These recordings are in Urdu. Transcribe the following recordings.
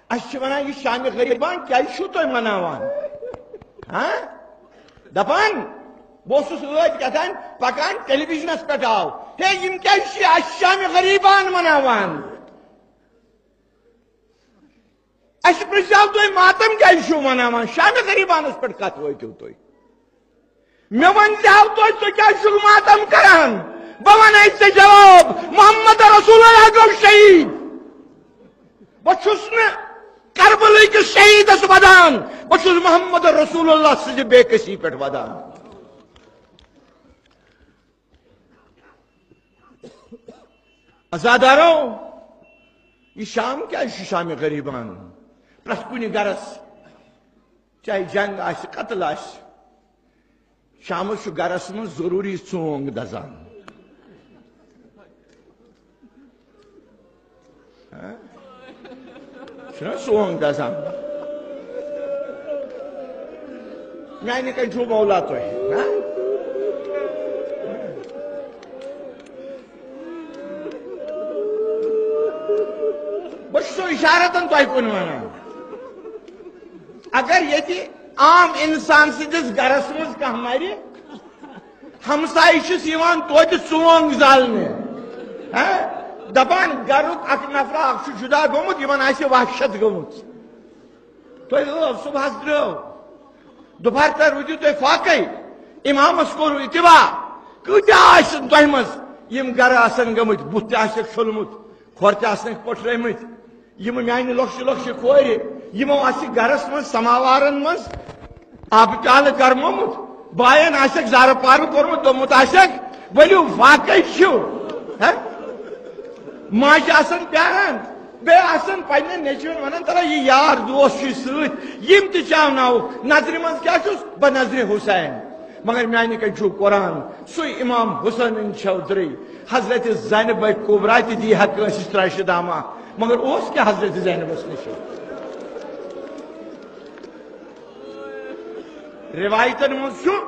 اس ونان یہ شام غریبان کیا تھی مناوان دپان بہس کتان پکان ٹیلی ویژنس پہ آو ہے یم کیا شام غریبان مناوان اس پرژھو تھی ماتم کیا مناوان شام غریبانس پہ کت وٲتِو تُہۍ مےٚ ونزہو تُہۍ کیٛازِ چھُو ماتم کران بہٕ ونے ژےٚ جواب محمد رسول اللہ گوٚو شہید بہٕ چھُس نہٕ کربلٕے کِس شہیدس ودان بہٕ چھُس محمد رسول اللہ سٕنزِ بے کسی پٮ۪ٹھ ودان عزادارو یہ شام کیا شام غریبان پرٛٮ۪تھ کُنہِ گرس چاہے جنگ آسہِ قتل آسہِ شامس چھُ گرس منٛز ضروٗری ژونگ دزان چھُنہ ژونگ دزان میانہِ کَنۍ چھُو مولا تُہۍ بہٕ چھُسو اِشارتن تۄہہِ کُن ونان اگر ییٚتہِ عام انسان سٕنٛدِس گرس منٛز کانٛہہ مرِ ہمسایہِ چھُس یِوان توتہِ ژونگ زالنہِ دپان گرُک اکھ نفرا اکھ چھُ جُدا گوٚمُت یِمن آسہِ وحشت گٔمٕژ تُہۍ صبحس درٛٲو دُپہر تام روٗدِو تُہۍ فاقے امامس کوٚروٕ اتباع کۭتیاہ آسن تۄہہِ منٛز یِم گرٕ آسن گٔمٕتۍ بُتھ تہِ آسٮ۪کھ چھوٚلمُت کھۄر تہِ آسنکھ پٔٹھرٲومٕتۍ یِم میانہِ لۄکچہِ لۄکچہِ کورِ یِمو آسہِ گرس منٛز سماوارن منٛز آبہٕ پیالہٕ گرمومُت باین آسٮ۪کھ زارٕ پارٕ کوٚرمُت دوٚپمُت آسٮ۪کھ ؤلِو واقعے چھِو ماجہِ آسن پیاران بیٚیہِ آسن پننٮ۪ن نیٚچوٮ۪ن ونان ترا یہِ یار دوس چھُے سۭتۍ یِم تہِ چاوناوُکھ نظرِ منٛز کیٛاہ چھُس بہ نظرِ حُسین مگر میانہِ کَنۍ چھُو قرآن سُے امام حُسینٕنۍ چھودرٕے حضرت زینب کُبرا تہِ دی ہا کٲنٛسہِ ترٛاشہِ دامہ مگر اوس کیٛاہ حضرت زینبس نِش روایتن منٛز چھُ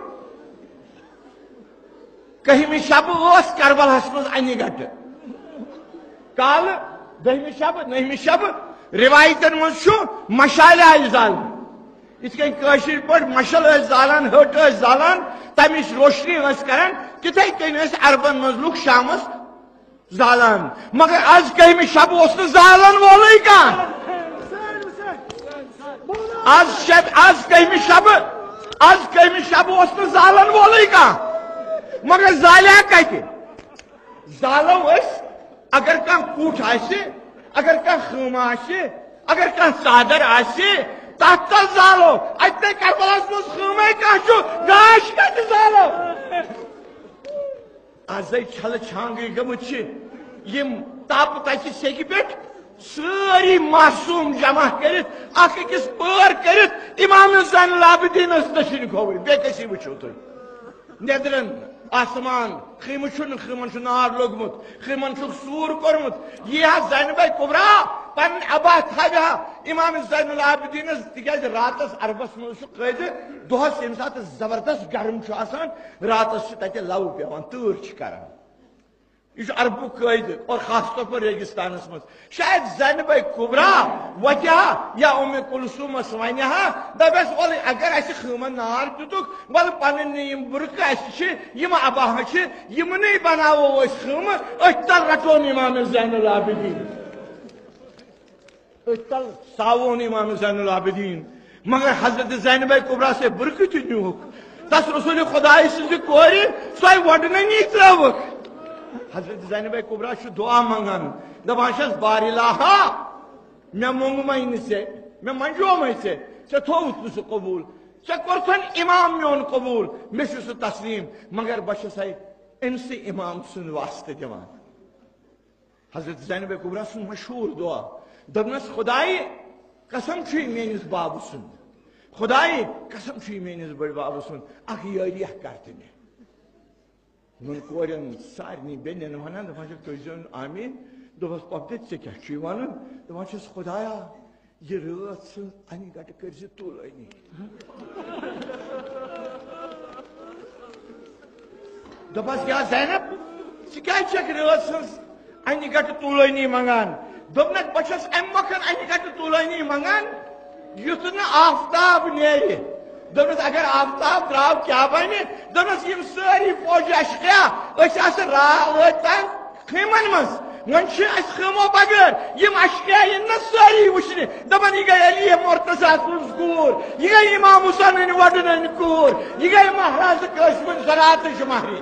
کٔہمہِ شبہٕ ٲس کربلاہس منٛز انہِ گٹہٕ کالہٕ دٔہمہِ شبہٕ نٔہمہِ شبہٕ روایتن منٛز چھُ مشالہِ آیہِ زالنہٕ یِتھ کٔنۍ کٲشِر پٲٹھۍ مشل ٲسۍ زالان ۂٹ ٲسۍ زالان تمِچ روشنی ٲسۍ کران تِتھے کٔنۍ ٲسۍ عربن منٛز لُکھ شامس زالان مگر آز کٔہمہِ شبہٕ اوس نہٕ زالن وولُے کانٛہہ آز کٔہمہِ شبہٕ اوس نہٕ زالن وولُے کانٛہہ مگر زالیٛا کتہِ زالو أسۍ اگر کانٛہہ کُٹھ آسہِ اگر کانٛہہ خٲمہٕ آسہِ اگر کانٛہہ ژادر آسہِ تتھ تل زالو اتہِ کربلاہس منٛز خٲمے کانٛہہ چھُ گاش کتہِ زالو آزے چھلہٕ چھانگٕے گٔمٕتۍ چھِ یِم تاپہٕ تچہِ سیٚکہِ پٮ۪ٹھ سٲری معصوٗم جمع کٔرِتھ اکھ أکِس پٲر کٔرِتھ امام زین العابدیٖنس دٔچھِنۍ کھووٕرۍ بیٚیہِ کٔسی وٕچھِو تُہۍ نیٚدرن آسمان خیمہٕ چھُنہٕ خیمن چھُ نار لوٚگمُت خیمن چھُکھ سوٗر کوٚرمُت یی ہا زینبے کُبرا پنٕنۍ ابا تھاوِ ہا امام زین العابدیٖنس تِکیٛازِ راتس عربس منٛز چھُ قٲیدٕ دۄہس ییٚمہِ ساتہٕ زبردست گرم چھُ آسان راتس چھِ تتہِ لو پیوان تۭر چھِ کران یہ عربک قٲیدٕ اور خاص طور پر ریگستانس منٛز شاید زینبے کُبرا وتہِ ہا یا اُمہِ کُلثوٗمس ونہِ ہا دپیس وَلہٕ اگر اسہِ خٲمن نار دِتُکھ وَلہٕ پنٕنۍ یِم بُرکہٕ اسہِ چھِ یِم اباہ چھِ یِمنٕے بناوو أسۍ خٲمہٕ أتھۍ تل رٹون امام زین العابدیٖن أتھۍ تل ساوون امام زین العابدیٖن مگر حضرت زینبے کُبرا سے بُرکہٕ تہِ نیوٗکھ تس رسول خۄداے سٕنزِ کورِ سۄے وۄڈنٔنی ترٲوٕکھ حضرت زینبے کُبرا چھُ دُعا منگان دپان چھس بارِ الہا مےٚ موٚنگمے نہٕ ژےٚ مےٚ منجومے ژےٚ ژےٚ تھووُتھ نہٕ سُہ قبوٗل ژےٚ کوٚرتھن امام میون قبوٗل مےٚ چھُ سُہ تسلیٖم مگر بہٕ چھسے أمسٕے امام سُنٛد واسطہٕ دِوان حضرت زینبے کُبرا سُنٛد مشہوٗر دُعا دوٚپنس خۄدایہِ قسم چھُے میٲنِس بابہٕ سُنٛد خۄدایہِ قسم چھُے میٲنِس بٔڑۍ بابہٕ سُنٛد اکھ یٲریہ کر تہٕ مےٚ یِمن کورٮ۪ن سارنٕے بیٚنٮ۪ن ونان دپان چھکھ تُہۍ زیو آمیٖن دوٚپس پۄپھتر ژےٚ کیٛاہ چھُے ونُن دپان چھس خۄدایا یہِ رٲژ ژٕ انہِ گٹہٕ کٔرزِ تُلٲنی دوٚپس یا زینب ژٕ کیٛازِ چھکھ رٲژ ہٕنٛز انہِ گٹہٕ تُلٲنی منگان دوٚپنکھ بہٕ چھس امہِ مۄکھن انہِ گٹہٕ تولانی منگان یتنا آفتاب نیری دونس اگر آفتاب دراو کیا بنی دونس یم ساری فوج اشقیا اس راتان خیمن مز ونچ اس خیمو بغیر یم اشقیا ین ساری وشنی دبن یہ گئی علی مرتضی سنز کور یہ گئی امام حسین وڈن کور یہ گئی مہراز قاسم زرات شماری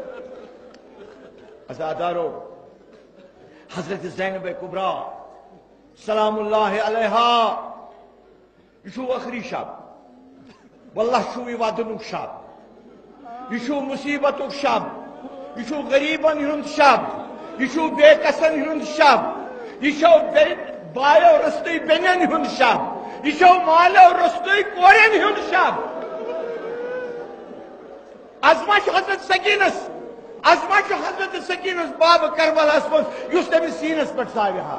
ازادارو حضرت زینب کبرا سلام اللہ علیہا یہ آخری شب واللہ شو ودنک شب یہ مصیبت شب یہ غریبن ہند شب یہ بے کسن ہند شب یہ بایو رستی بینن ہند شب یہ مالو رستی کورین ہند شب ازما حضرت سکینس ازما حضرت سکینس باب کربلاس مز اس تمس سینس پہ ساوہ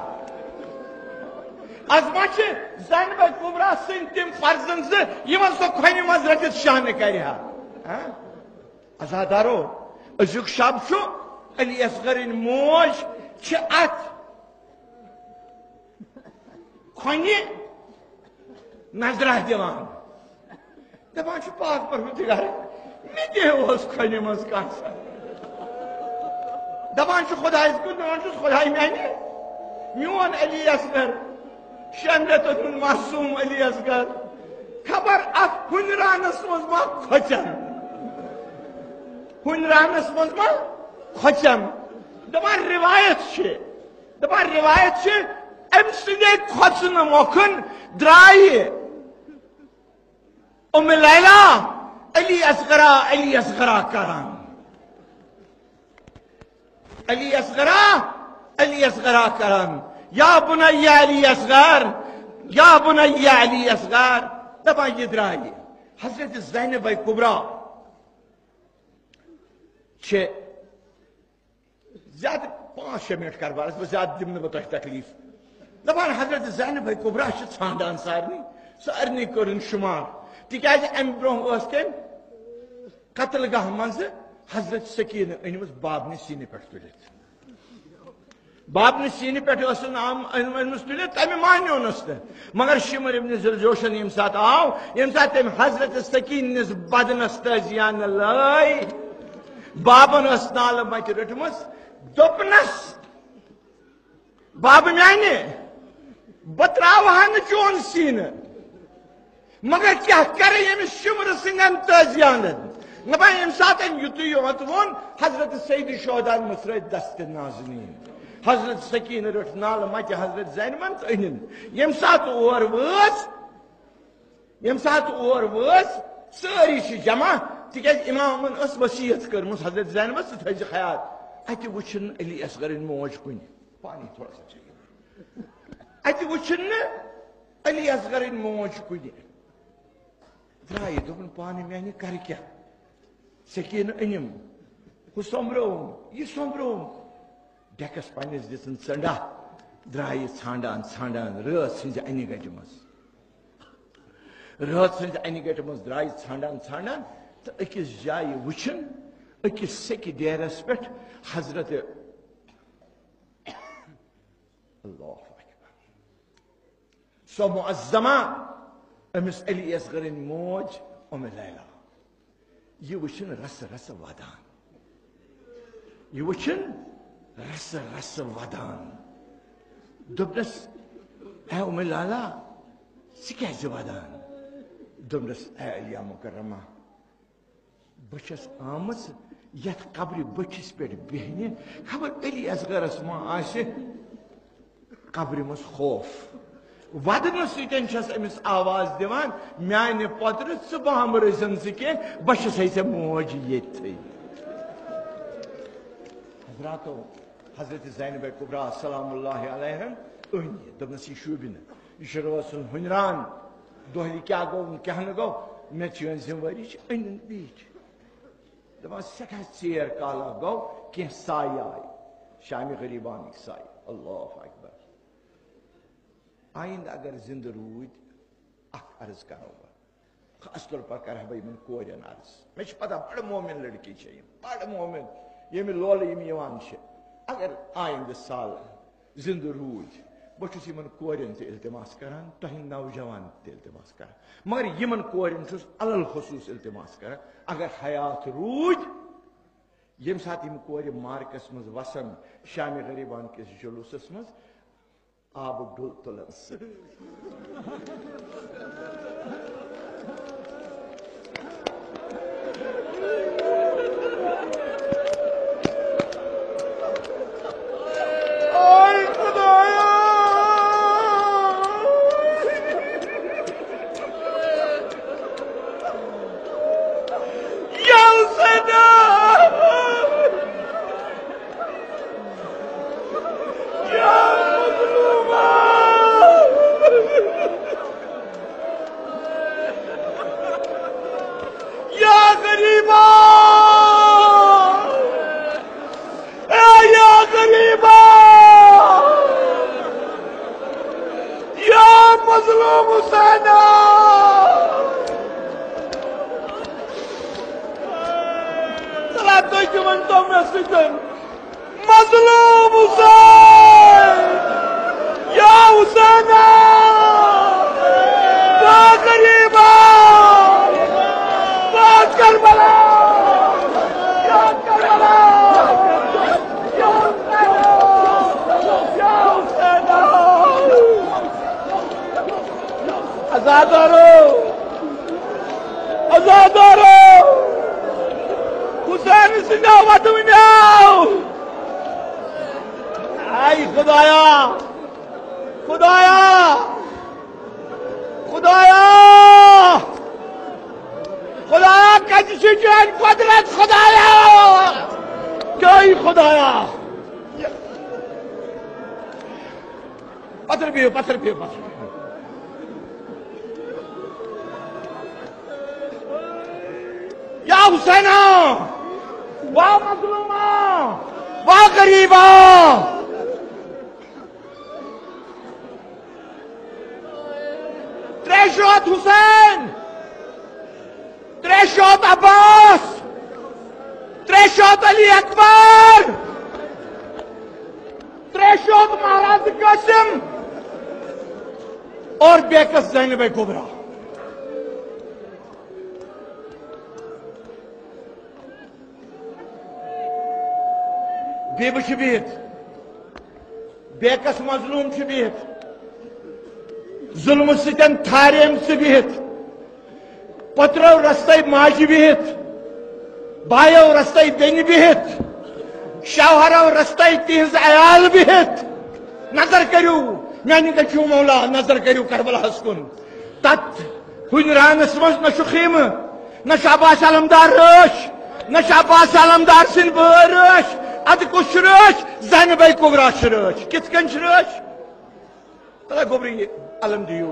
ازما زینب کبرا سن تم فرزن زمن سو کھنہ مز رٹت شانہ کرہا ازادارو ازیک شب علی اصغرن موج ات کھنہ نظرہ دیوان دپان پاک پروردگار مے دس کھنہ مز کھانا دپان خدائس کن دپان خدائی میانہ میون علی اصغر شن رتن معصوم علی اصغر خبر ات ہنرانس مز ما کھچن ہنرانس مز ما کھچن دپان روایت ام سندے کھوچن موکھن درائی ام لیلا علی اصغرا کران علی اصغرا کران یا بنی علی اصغر یا بنی علی اصغر دپان یہ درائی حضرت زینب کبرا زیادہ 5-6 منٹ کربارس بہ زیادہ دم بہ تہ تکلیف دپان حضرت زینب کبرا ژھانڈان سارنی کرن شمار تکیاز ام برہ کم قتل گاہ مز حضرت سکینہ انمس بابنہ سینہ پہ تلت بابنہ سینہ پہ انمس تلت تمہ مانیو نس مگر شمر ابن ذوالجوشن یم سات آو یم سات تم حضرت سکینس بدنس تزیان لائی بابن اس نال مت رٹمس دپنس باب میانہ بتراوہا چون سینہ مگر کیا کرے یمس شمر سندن تزیانت نبا یم سات یوت یوت ون حضرت سید شہداء مسرت دست نازنین حضرت سکینہ رٹ نال مت حضرت زینبن تو انن یم سات اور وس ساری جمع تکیاز امامن اس وصیت کرمس حضرت زینبس تو تھز خیال اتہ وچھن علی اصغرن موج کن پانی تھوڑا سا چاہیے اتہ وچھن علی اصغرن موج کن درائی دپن پانی میانہ کر کیا سکینہ انم ہو سومبروم یہ سومبروم ڈیکس پنس دن ژنڈا درائی ژھانڈان رات سنز انہ گٹہ مز درائی ژھانڈان تو اکس جائے وچھن اکس سکہ ڈیرس پہ حضرت اللہ اکبر سو معظمہ امس علی اصغرن موج ام لیلا یہ وچھن رس ودان یہ وچھن رس ودان دپنس اے ام لیلا سکیاز ودان دپنس اے علیہ مکرمہ بچس آمس یت قبر بچس پہ بہنہ خبر علی اصغرس ما آسہ قبر مز خوف ودن سن امس آواز دیوان میانہ پتر ثہ بہم رزن کی بچس ہے موج یت حضراتو حضرت زینب کبرا سلام اللہ علیہ ان دپنس یہ شوبنہ یہ روسن ہنران دہلی کیا گو کیا گو مے چون ذمہ واری ان بیچ دپان سٹھا ژیر کالا گو کی سایہ آئی شامی غریبان سایہ اللہ اکبر آئند اگر زندہ رود اخ عرض کرو خاص طور پر کرہ بہ من کورین عرض مے پتہ بڑ مومن لڑکی بڑ مومن یم لول یم یوان اگر آئند سال زندہ رود بہت کورین التماس کران تہند نوجوان التماس کران مگر یمن کورین علل خصوص التماس کران اگر حیات روٗدۍ یم سات یم کور مارکس مز وسن شام غریبان کس جلوسس مز آب ڈل تلن مظلوم حسین یا حسین با غریبا با کربلا یا کربلا یا حسین آزادارو آزادارو حسین سنگا ودونیاو ای خدایا خدایا خدایا خدایا کجی جان قدرت خدایا جای خدایا پتھر پیو پتھر پیو پتھر یا حسینہ وا مظلومہ وا غریبہ تریشوت حسین تریشوت عباس تریشوت علی اکبر تریشوت مہاراج قاسم اور بیکس زینب کبریٰ بیبہ چھ بہت بیکس مظلوم چھ بہت ظلم ستن تھاریم سے بہت پترو رستے ماجہ بہت بایو رستے بین بہت شوہرو رستے تہذ عیال بہت نظر کرو میانی دچو مولا نظر کرو کربلا کن تت ہن رانس مز نہ خیمہ نہ عباس علمدار رش نہ عباس علمدار سن بر رش اد کس رش زینب کبریٰ رش کت کن رش تلا گوبری علم دیو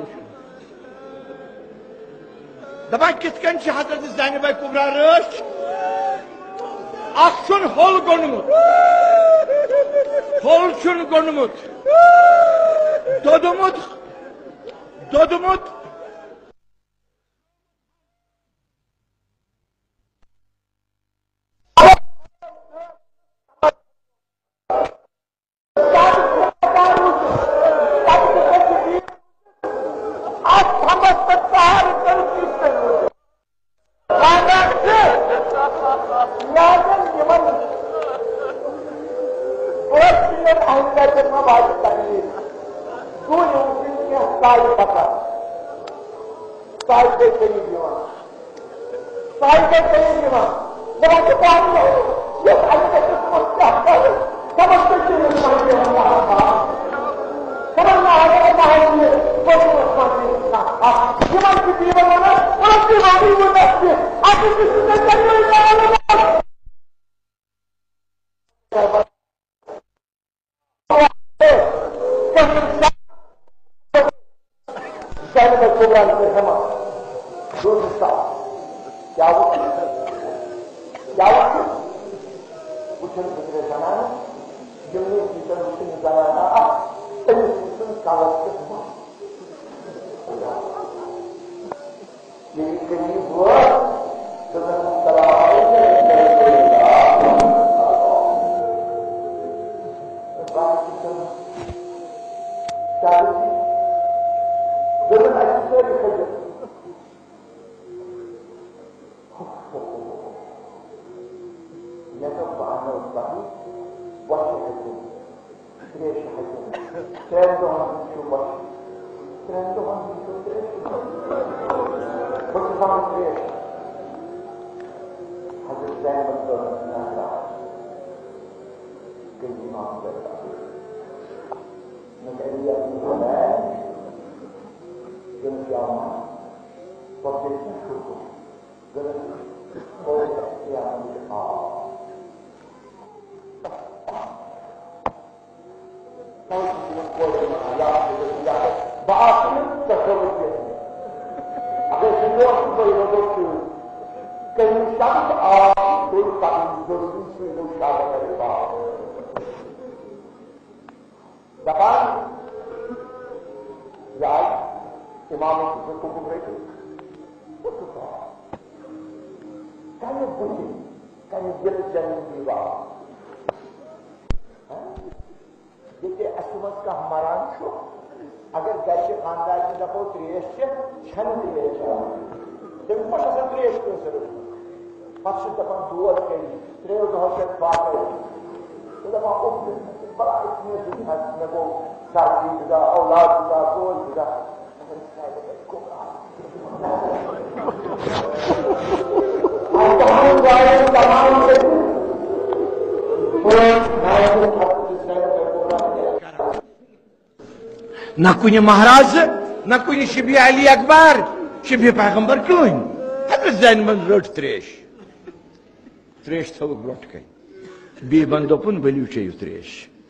دپان کت کن حضرت زینب کبریٰ رش اخ چھن ہول گونمت ہول چھن گونمت دودمت دودمت نہ کن مہراز نہ کن شبی علی اکبر شبی پیغمبر کن حضرت زینبن رٹ تریش تریش تھو برٹ کن بیبن دوپن ؤلِو چیٚیِو تریش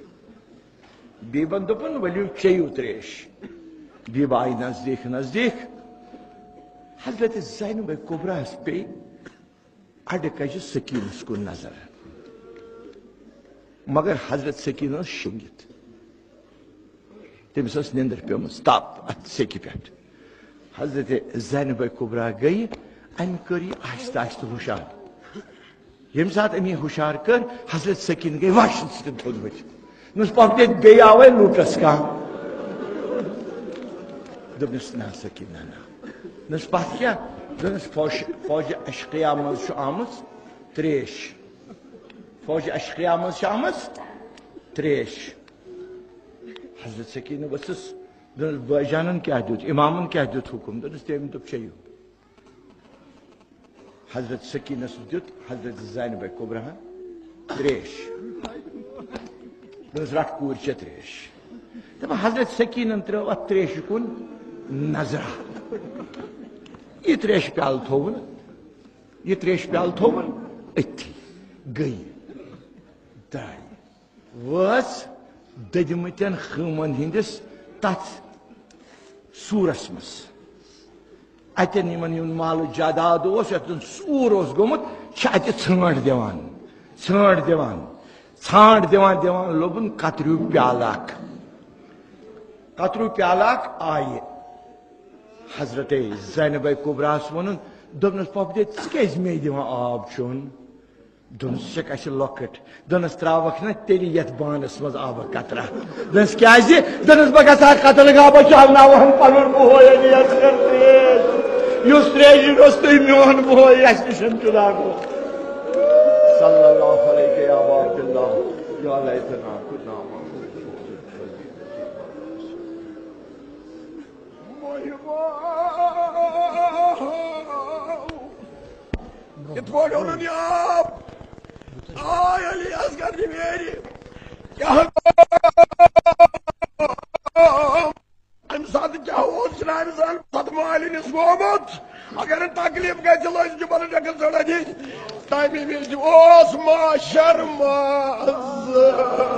بیبن دوپن ؤلِو چیٚیِو تریش بیبہ آیہِ نزدیک نزدیک حضرت زینب کبراہس پے اڈ کجہ سکینس کن نظر مگر حضرت سکین ٲس شنگت تمس ٲس نندر پیمٕژ تپ اتھ سیکہِ پٮ۪ٹھ حضرت زینب کبرا گئی امہِ کٔر یہِ آہستہ آہستہ ہُشار ییٚمہِ ساتہٕ أمۍ یہِ ہُشار کٔر حضرت سکین گئی واشن سۭتۍ تھوٚد ؤتھِتھ نس پۄپھتہِ بیٚیہِ آوے لوٗٹس کانٛہہ دوٚپنس نہ سکین نہ نس پتھ کیٛاہ دوٚپنس فوجِ اشقیا منٛز چھُ آمٕژ تریش فوجِ اشقیا منٛز چھِ آمٕژ تریش حضرت سکینہ ؤژھٕس دوٚپنس بٲے جانن کیٛاہ دیُت امامن کیٛاہ دیُت حُکم دوٚپنس تٔمۍ دوٚپ چیٚیِو حضرت سکینس دیُت حضرت زینب کبراہن تریش دوٚپنس رٹ کوٗر چے تریش دپان حضرت سکینن ترٲو اتھ تریشہِ کُن نظرا یہ تریش پیالہ تھوُن یہ تریش پیالہ تھوُن أتھی گٔے درٛاے وٲژ دٔدمٕتٮ۪ن خۭمن ہٕنٛدِس تتھ سوٗرس منٛز اتٮ۪ن یِمن ہُنٛد مالہٕ جاداد اوس یتٮ۪ن سوٗر اوس گوٚمُت چھِ اتہِ ژھٲنٛٹ دِوان ژھٲنٛٹ دِوان ژھانٛٹ دِوان دِوان لوٚبُن کتریوٗ پیالہٕ اکھ کتریوٗ پیالہٕ اکھ آیہِ حضرت زینب کبراہس ووٚنُن دوٚپنس پۄپھتہِ ژٕ کیٛازِ مے دِوان آب چیوٚن دوٚپنس ژٕ چھکھ اسہِ لۄکٕٹ دوٚپنس تراوکھ نہ تیٚلہِ یتھ بانس منٛز آبہٕ قطرہ دوٚپنس کیٛازِ دوٚپنس بہٕ گژھٕ ہا قتل گاہ بہٕ چاوناوہن پنُن بوے تریش یُس تریش اوس تُہۍ میون بوے اسہِ نِش جُدا گوٚو صلی اللہ علیہ یا عبد اللہ یا لیتنا کنا یِتھ پٲٹھۍ اوٚنُن یہِ آب آے علی اصغر میرِ کیٛاہ امہِ ساتہٕ کیٛاہ اوس جنابِ زن پتمالِنِس گوٚمُت اگر نہٕ تکلیٖف گژھِ لٲج جُبن ڈٮ۪کن ژٔڑا دِتھ تمہِ وِزِ اوس معاشر منٛز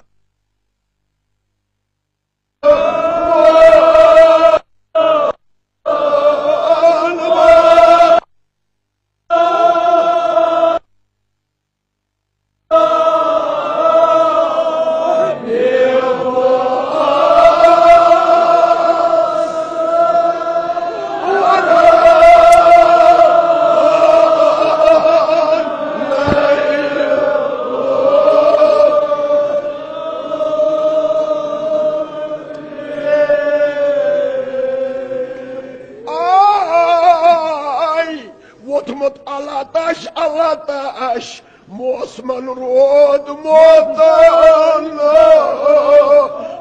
موسمن رود موتن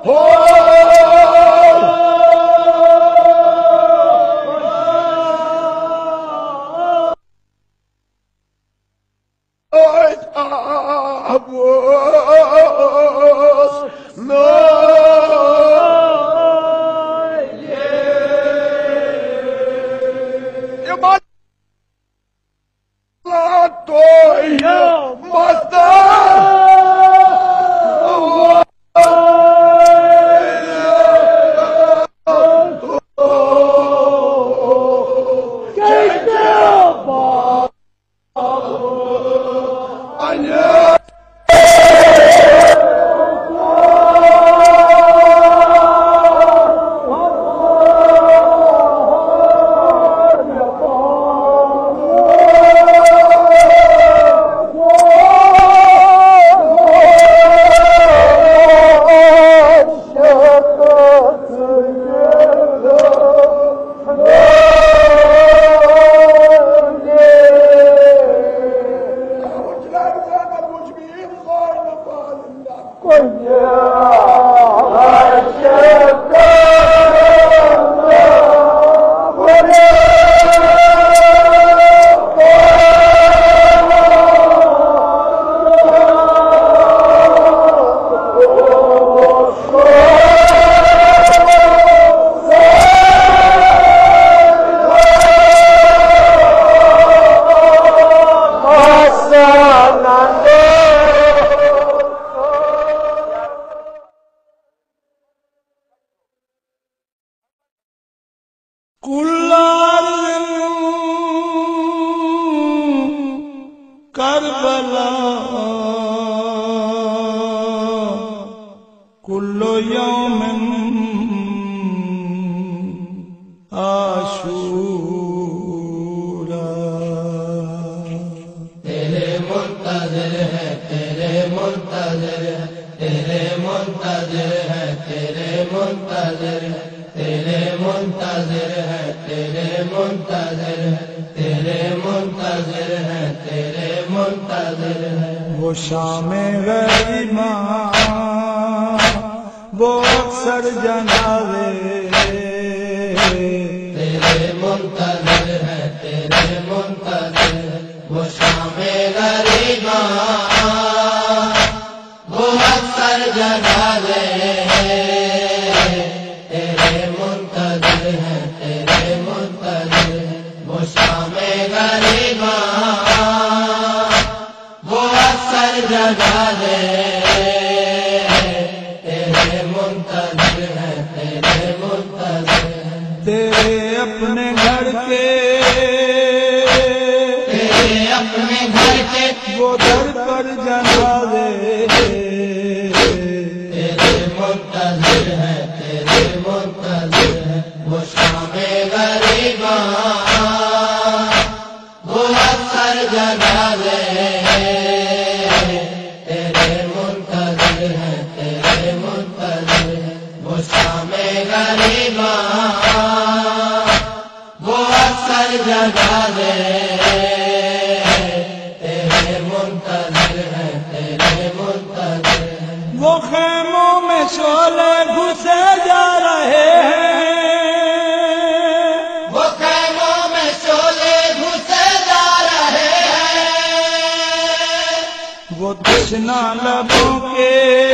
وہ شام غریبا وہ اکثر جنازے تیرے منتظر ہے تیرے منتظر وہ شام غریبا وہ اکثر جنازے تیرے منتظر ہے تیرے منتظر وہ شام غریبا جنازے تیرے منتظر ہے تیرے منتظر تیرے اپنے گھر کے تیرے اپنے گھر کے وہ در پر جنازے تیرے منتظر ہے تیرے منتظر ہے وہ شام غریبا وہ اکثر جنازے وہ شام غریبا وہ اکثر جنازے تیرے منتظر ہے تیرے منتظر وہ خیموں میں شعلے گھسے جا رہے ہیں وہ خیموں میں شعلے گھسے جا رہے ہیں وہ تشنا لبوں کے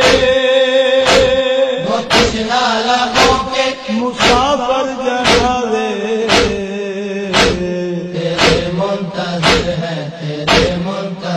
لبوں کے مسافر جنازے تیرے منتظر ہے تیرے منتظر